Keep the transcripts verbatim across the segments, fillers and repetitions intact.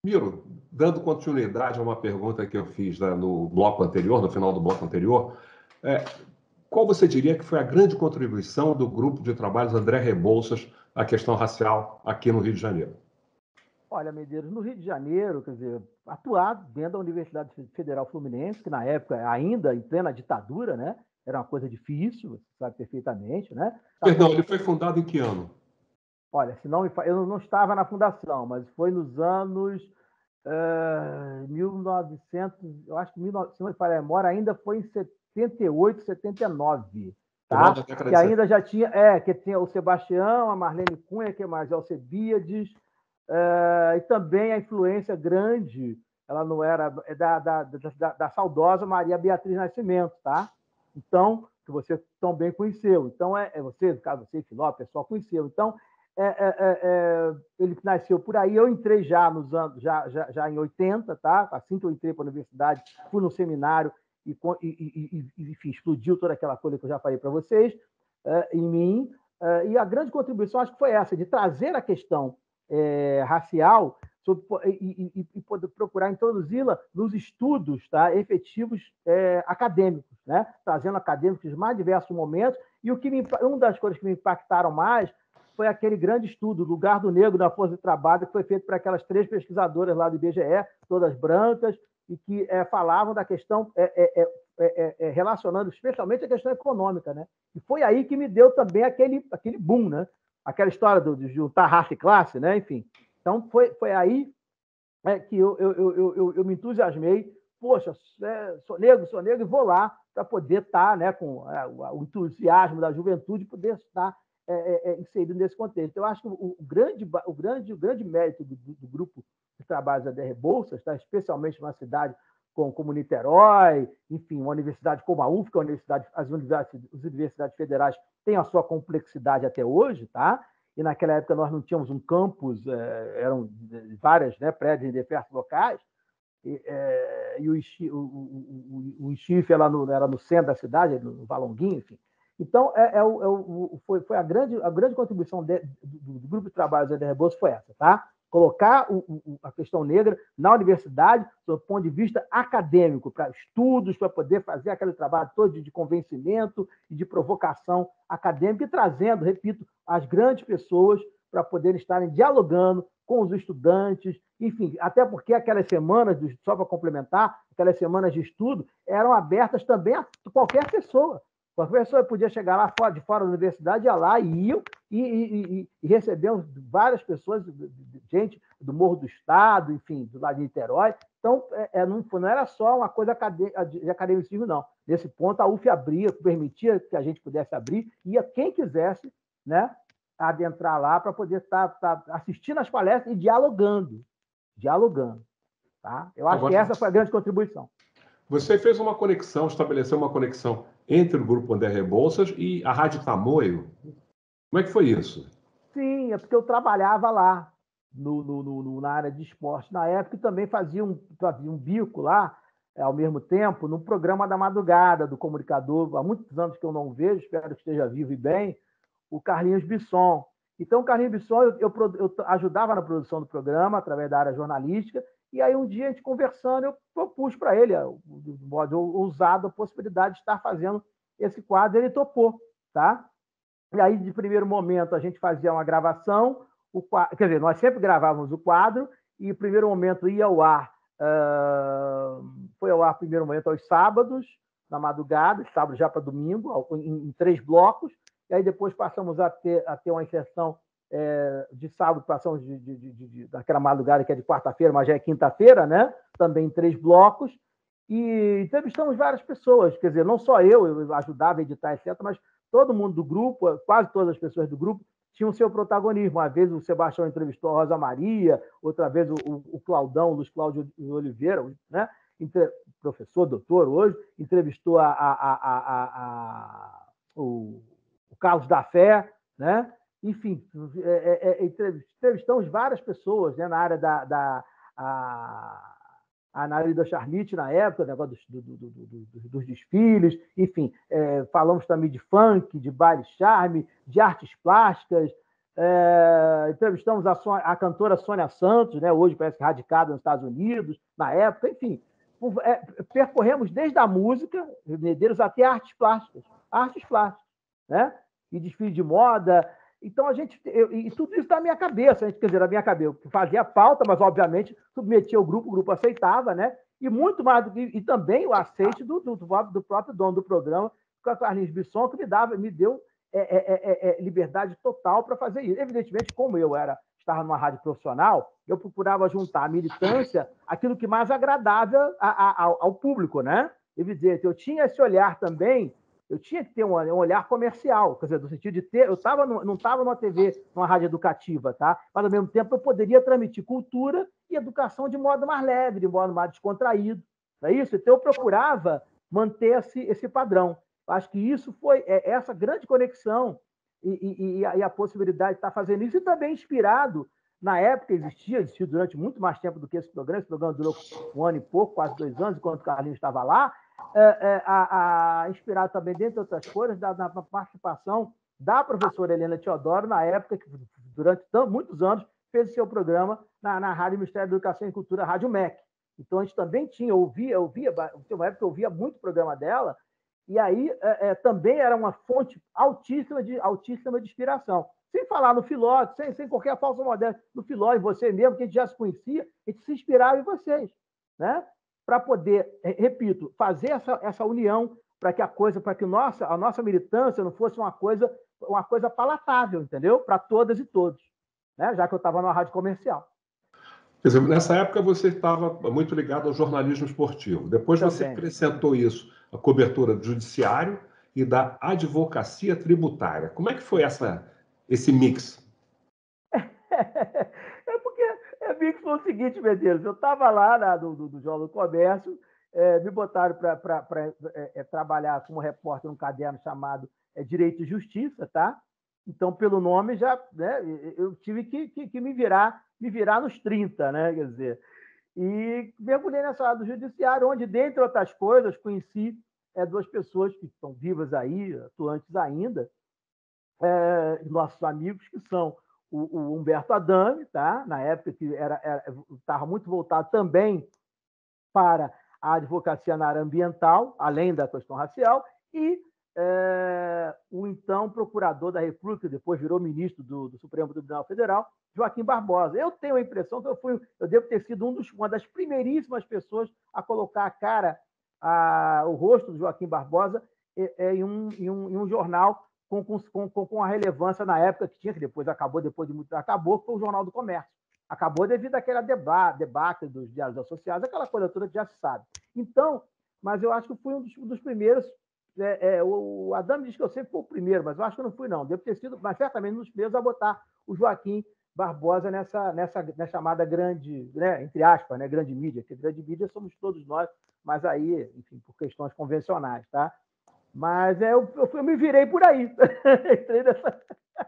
Miro, dando continuidade a uma pergunta que eu fiz, né, no bloco anterior, no final do bloco anterior, é, qual você diria que foi a grande contribuição do grupo de trabalhos André Rebouças à questão racial aqui no Rio de Janeiro? Olha, Medeiros, no Rio de Janeiro, quer dizer, atuar dentro da Universidade Federal Fluminense, que na época, ainda em plena ditadura, né, era uma coisa difícil, você sabe perfeitamente, né? Perdão, ele foi fundado em que ano? Olha, se não, eu não estava na fundação, mas foi nos anos uh, mil e novecentos, eu acho que mil e novecentos, se não me falha a memória, ainda foi em setenta e oito, setenta e nove, Final tá? da década Que de ainda setenta. já tinha, é, que tinha o Sebastião, a Marlene Cunha, que é mais Alcebiades, uh, e também a influência grande, ela não era, é da, da, da, da saudosa Maria Beatriz Nascimento, tá? Então, que você tão bem conheceu. Então, é, é você, no caso, você, Filó, o pessoal conheceu. Então, é, é, é, ele nasceu por aí, eu entrei já nos anos, já, já, já em oitenta, tá? Assim que eu entrei para a universidade, fui no seminário e, e, e, enfim, explodiu toda aquela coisa que eu já falei para vocês, é, em mim. É, e a grande contribuição, acho que foi essa, de trazer a questão é, racial sobre, e, e, e poder procurar introduzi-la nos estudos, tá, efetivos é, acadêmicos, né? Trazendo acadêmicos de mais diversos momentos. E o que me, uma das coisas que me impactaram mais foi aquele grande estudo, Lugar do Negro na Força de Trabalho, que foi feito por aquelas três pesquisadoras lá do I B G E, todas brancas, e que é, falavam da questão, é, é, é, é, relacionando especialmente a questão econômica, né? E foi aí que me deu também aquele, aquele boom, né? Aquela história do, de juntar raça e classe, né? Enfim. Então, foi, foi aí é, que eu, eu, eu, eu, eu me entusiasmei. Poxa, é, sou negro, sou negro, e vou lá para poder estar, né, com é, o entusiasmo da juventude, poder estar é, é, inserido nesse contexto. Eu acho que o, o, grande, o, grande, o grande mérito do, do, do grupo de trabalhos da D R Bolsas, tá, especialmente numa cidade como, como Niterói, enfim, uma universidade como a U F, que é a universidade, as, universidades, as universidades federais têm a sua complexidade até hoje, tá? E naquela época nós não tínhamos um campus, é, eram várias, né, prédios em diversos locais, e, é, e o, o, o, o Estife era no, era no centro da cidade, no Valonguinho, enfim. Então, é, é o, é o, foi, foi a, grande, a grande contribuição de, do, do grupo de trabalho da D R Bolsa foi essa, tá? Colocar o, o, a questão negra na universidade, do ponto de vista acadêmico, para estudos, para poder fazer aquele trabalho todo de, de convencimento e de provocação acadêmica, e trazendo, repito, as grandes pessoas para poderem estarem dialogando com os estudantes, enfim, até porque aquelas semanas, só para complementar, aquelas semanas de estudo eram abertas também a qualquer pessoa. Qualquer pessoa podia chegar lá fora, de fora da universidade, ia lá e iam e, e, e, e recebiam várias pessoas, gente do Morro do Estado, enfim, do lado de Niterói. Então, é, não, não era só uma coisa de academicismo, não. Nesse ponto, a U F abria, permitia que a gente pudesse abrir, ia quem quisesse, né, adentrar lá para poder estar tá, tá assistindo às palestras e dialogando. Dialogando. Tá? Eu acho Agora, que essa foi a grande contribuição. Você fez uma conexão, estabeleceu uma conexão entre o Grupo André Rebouças e a Rádio Tamoio. Como é que foi isso? Sim, é porque eu trabalhava lá no, no, no, na área de esporte na época e também fazia um, fazia um bico lá, é, ao mesmo tempo, no programa da madrugada do comunicador, há muitos anos que eu não vejo, espero que esteja vivo e bem, o Carlinhos Bisson. Então, o Carlinhos Bisson, eu, eu, eu ajudava na produção do programa, através da área jornalística, e aí um dia, a gente conversando, eu propus para ele, de modo ousado, a possibilidade de estar fazendo esse quadro, ele topou, tá? E aí, de primeiro momento, a gente fazia uma gravação, o quadro, quer dizer, nós sempre gravávamos o quadro, e o primeiro momento ia ao ar, uh, foi ao ar, primeiro momento, aos sábados, na madrugada, sábado já para domingo, em, em três blocos, e aí depois passamos a ter, a ter uma inserção é, de sábado, passamos de, de, de, de, daquela madrugada que é de quarta-feira, mas já é quinta-feira, né? Também em três blocos, e entrevistamos várias pessoas, quer dizer, não só eu, eu ajudava a editar, etcétera, mas todo mundo do grupo, quase todas as pessoas do grupo, tinham seu protagonismo. Uma vez o Sebastião entrevistou a Rosa Maria, outra vez o, o Claudão, o Luiz Cláudio Oliveira, né? Professor, doutor hoje, entrevistou a, a, a, a, o, o Carlos da Fé, né? Enfim, é, é, entrevistamos várias pessoas, né, na área da, da a, a Analida Charlite na época, negócio dos, do, do, do, dos desfiles, enfim, é, falamos também de funk, de baile charme, de artes plásticas, É, entrevistamos a, Sônia, a cantora Sônia Santos, né, hoje parece que radicada nos Estados Unidos, na época, enfim. É, percorremos desde a música, Medeiros, até artes plásticas, artes plásticas, né? E desfile de moda. Então, a gente. Eu, e tudo isso na minha cabeça, a gente, quer dizer, na minha cabeça. Eu fazia pauta, mas, obviamente, submetia o grupo, o grupo aceitava, né? E muito mais do que. E também o aceite do, do, do próprio dono do programa, que é o Carlinhos Bisson, que me dava, me deu é, é, é, liberdade total para fazer isso. Evidentemente, como eu era, estava numa rádio profissional, eu procurava juntar a militância, aquilo que mais agradável a, a, ao público, né? Evidente, eu tinha esse olhar também. Eu tinha que ter um, um olhar comercial, quer dizer, no sentido de ter. Eu tava no, não estava numa T V, numa rádio educativa, tá? Mas, ao mesmo tempo, eu poderia transmitir cultura e educação de modo mais leve, de modo mais descontraído. Não é isso? Então, eu procurava manter esse, esse padrão. Acho que isso foi é, essa grande conexão e, e, e, a, e a possibilidade de estar fazendo isso, e também inspirado. Na época existia, existiu durante muito mais tempo do que esse programa. Esse programa durou um ano e pouco, quase dois anos, enquanto o Carlinhos estava lá. É, é, a, a, inspirado também, dentre outras coisas, da, da participação da professora Helena Teodoro, na época que, durante muitos anos, fez o seu programa na, na Rádio Ministério da Educação e Cultura, Rádio M E C. Então, a gente também tinha, ouvia, ouvia, tinha uma época que eu ouvia muito o programa dela, e aí é, é, também era uma fonte altíssima de, altíssima de inspiração. Sem falar no Filó, sem, sem qualquer falsa modéstia, no Filó, em você mesmo, que a gente já se conhecia, a gente se inspirava em vocês, né? Para poder, repito, fazer essa, essa união para que a coisa, para que nossa, a nossa militância não fosse uma coisa, uma coisa palatável, entendeu? Para todas e todos, né? Já que eu estava numa rádio comercial. Quer dizer, nessa época você estava muito ligado ao jornalismo esportivo. Depois Também. Você acrescentou isso, a cobertura do judiciário e da advocacia tributária. Como é que foi essa, esse mix? É porque é mix foi o seguinte, Medeiros, eu estava lá na, do, do, do Jornal do Comércio, é, me botaram para é, é, trabalhar como repórter num caderno chamado é, Direito e Justiça, tá? Então, pelo nome, já, né, eu tive que, que, que me virar me virar nos trinta, né? Quer dizer, e mergulhei nessa área do judiciário, onde, dentre outras coisas, conheci é, duas pessoas que estão vivas aí, atuantes ainda, é, nossos amigos, que são o, o Humberto Adame, tá? Na época que era estava muito voltado também para a advocacia na área ambiental, além da questão racial, e é, o então procurador da República, depois virou ministro do, do Supremo Tribunal Federal, Joaquim Barbosa. Eu tenho a impressão que eu fui, eu devo ter sido um dos, uma das primeiríssimas pessoas a colocar a cara, a, o rosto do Joaquim Barbosa é, em, um, em, um, em um jornal com, com, com, com a relevância na época que tinha, que depois acabou, depois de muito acabou, que foi o Jornal do Comércio. Acabou devido àquela deba, debate dos diários associados, aquela coisa toda que já se sabe. Então, mas eu acho que fui um dos, um dos primeiros. É, é, o Adame diz que eu sempre fui o primeiro, mas eu acho que não fui, não. Devo ter sido, mas certamente, um dos primeiros a botar o Joaquim Barbosa nessa, nessa, nessa chamada grande, né, entre aspas, né, grande mídia, que grande mídia somos todos nós, mas aí, enfim, por questões convencionais, tá? Mas é, eu, eu, eu me virei por aí. Entrei nessa...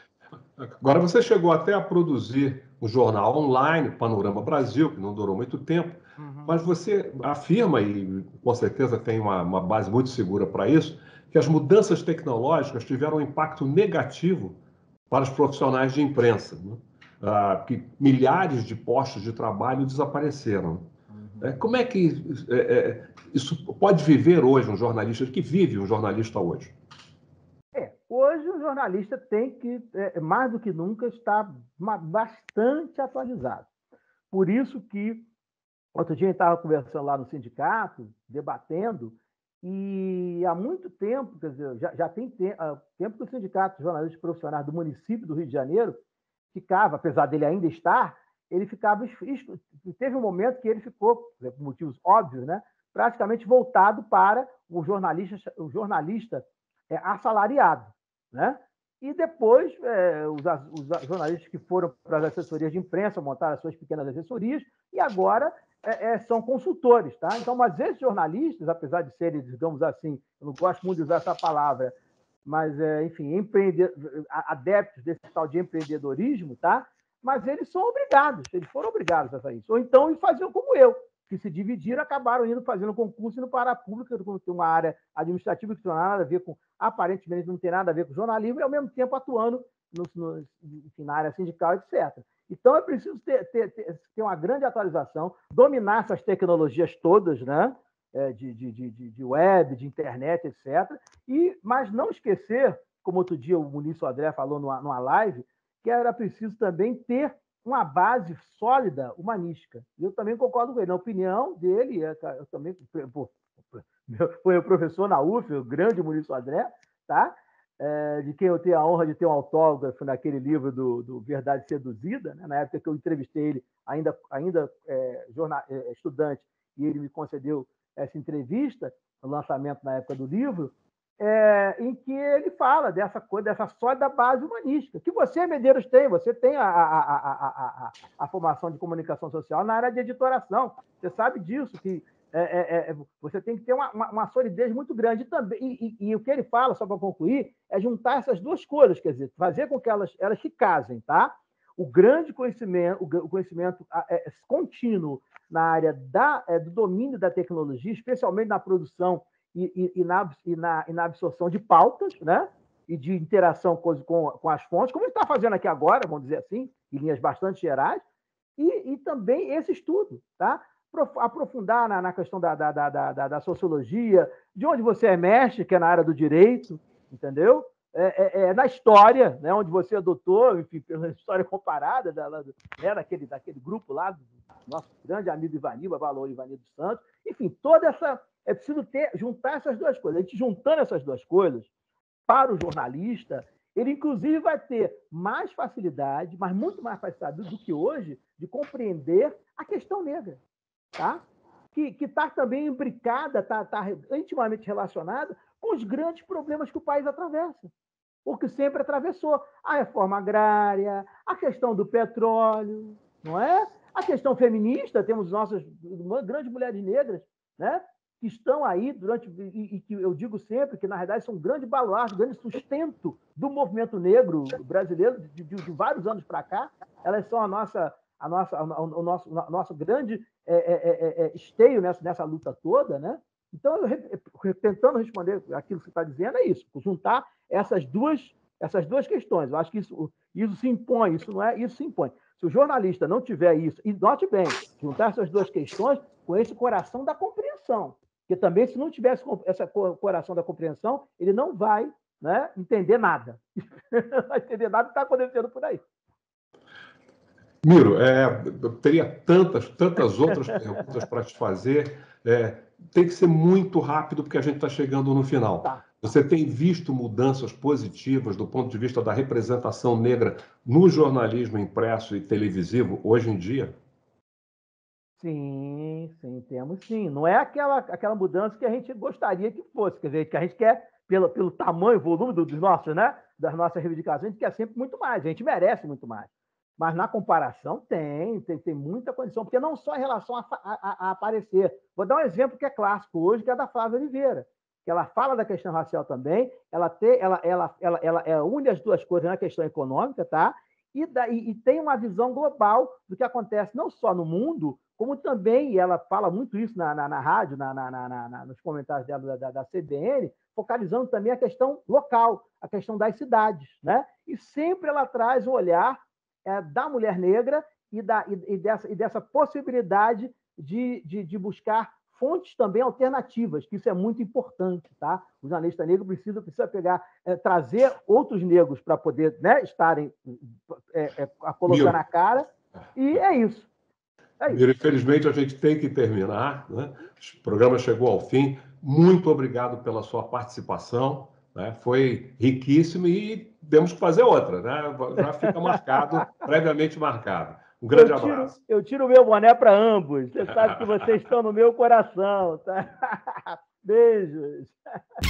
Agora, você chegou até a produzir um jornal online, Panorama Brasil, que não durou muito tempo, uhum. Mas você afirma, e com certeza tem uma, uma base muito segura para isso, que as mudanças tecnológicas tiveram um impacto negativo para os profissionais de imprensa, né? Ah, que milhares de postos de trabalho desapareceram. Uhum. É, como é que é, é, isso pode viver hoje um jornalista, que vive um jornalista hoje? É, hoje o jornalista tem que, é, mais do que nunca, estar bastante atualizado. Por isso que, outro dia a gente estava conversando lá no sindicato, debatendo, e há muito tempo, quer dizer, já, já tem te, uh, tempo que o Sindicato de Jornalistas Profissionais do município do Rio de Janeiro ficava, apesar dele ainda estar, ele ficava, teve um momento que ele ficou, por motivos óbvios, né, praticamente voltado para o jornalista, o jornalista é, assalariado, né? E depois é, os, os jornalistas que foram para as assessorias de imprensa montaram as suas pequenas assessorias e agora é, é, são consultores, tá? Então, mas esses jornalistas, apesar de serem, digamos assim, eu não gosto muito de usar essa palavra, mas, é, enfim, empreende... adeptos desse tal de empreendedorismo, tá? Mas eles são obrigados, eles foram obrigados a fazer isso. Ou então faziam como eu, que se dividiram acabaram indo fazendo concurso indo para a pública, tem uma área administrativa que não tem nada a ver com, aparentemente não tem nada a ver com jornalismo, e ao mesmo tempo atuando no, no, enfim, na área sindical, etcétera. Então, é preciso ter, ter, ter, ter uma grande atualização, dominar essas tecnologias todas, né? de, de, de, de web, de internet, etcétera. E, mas não esquecer, como outro dia o Muniz Sodré falou numa, numa live, que era preciso também ter uma base sólida humanística. E eu também concordo com ele. Na opinião dele, eu também pô, foi o professor na U F, o grande Muniz Sodré, tá? É, de quem eu tenho a honra de ter um autógrafo naquele livro do, do Verdade Seduzida, né? Na época que eu entrevistei ele, ainda, ainda é, jornal, é, estudante, e ele me concedeu essa entrevista, o lançamento na época do livro, é, em que ele fala dessa coisa, dessa sólida base humanística, que você, Medeiros, tem. Você tem a, a, a, a, a, a formação de comunicação social na área de editoração. Você sabe disso, que é, é, é, você tem que ter uma, uma, uma solidez muito grande. E, também, e, e, e o que ele fala, só para concluir, é juntar essas duas coisas, quer dizer, fazer com que elas, elas se casem, tá? O grande conhecimento, o conhecimento é, contínuo na área da, é, do domínio da tecnologia, especialmente na produção e, e, e, na, e, na, e na absorção de pautas, né? E de interação com, com, com as fontes, como a gente está fazendo aqui agora, vamos dizer assim, em linhas bastante gerais, e, e também esse estudo, tá? Aprofundar na, na questão da, da, da, da, da sociologia, de onde você é mestre, que é na área do direito, entendeu? É, é, é na história, né, onde você adotou, enfim, pela história comparada da, né, daquele, daquele grupo lá, do nosso grande amigo Ivanildo, Valor Ivanildo Santos, enfim, toda essa. É preciso ter, juntar essas duas coisas. A gente juntando essas duas coisas, para o jornalista, ele, inclusive, vai ter mais facilidade, mas muito mais facilidade do que hoje, de compreender a questão negra, tá? Que está também imbricada, está tá intimamente relacionada com os grandes problemas que o país atravessa, ou que sempre atravessou. A reforma agrária, a questão do petróleo, não é? A questão feminista, temos nossas grandes mulheres negras, né? Que estão aí durante, e, e que eu digo sempre que, na verdade, são um grande baluarte, um grande sustento do movimento negro brasileiro de, de, de vários anos para cá. Elas são a nossa, a nossa, o nosso, o nosso grande é, é, é, esteio nessa, nessa luta toda, né? Então, eu, tentando responder aquilo que você está dizendo, é isso, juntar essas duas, essas duas questões. Eu acho que isso, isso se impõe, isso não é, isso se impõe. Se o jornalista não tiver isso, e note bem, juntar essas duas questões com esse coração da compreensão, porque também, se não tivesse esse coração da compreensão, ele não vai, né, entender nada. Não vai entender nada do que está acontecendo por aí. Miro, é, eu teria tantas, tantas outras perguntas para te fazer. É, tem que ser muito rápido, porque a gente está chegando no final. Tá. Você tem visto mudanças positivas do ponto de vista da representação negra no jornalismo impresso e televisivo hoje em dia? Sim, sim, temos sim. Não é aquela, aquela mudança que a gente gostaria que fosse, quer dizer, que a gente quer, pelo, pelo tamanho, volume dos nossos, né, das nossas reivindicações, a gente quer sempre muito mais, a gente merece muito mais. Mas na comparação tem, tem, tem muita condição, porque não só em relação a, a, a aparecer. Vou dar um exemplo que é clássico hoje, que é da Flávia Oliveira, que ela fala da questão racial também, ela, tem, ela, ela, ela, ela, ela une as duas coisas na questão econômica, tá? E, daí, e tem uma visão global do que acontece não só no mundo, como também, e ela fala muito isso na, na, na rádio, na, na, na, na, nos comentários dela da, da C B N, focalizando também a questão local, a questão das cidades, né? E sempre ela traz o olhar é, da mulher negra e, da, e, e, dessa, e dessa possibilidade de, de, de buscar fontes também alternativas, que isso é muito importante, tá? O jornalista negro precisa, precisa pegar, é, trazer outros negros para poder, né, estarem é, é, a colocar na cara, e é isso. É isso. Infelizmente, a gente tem que terminar, né? O programa chegou ao fim. Muito obrigado pela sua participação, né? Foi riquíssimo e temos que fazer outra, né? Já fica marcado, previamente marcado. Um grande eu tiro, abraço. Eu tiro o meu boné para ambos. Você sabe que vocês estão no meu coração, tá? Beijos.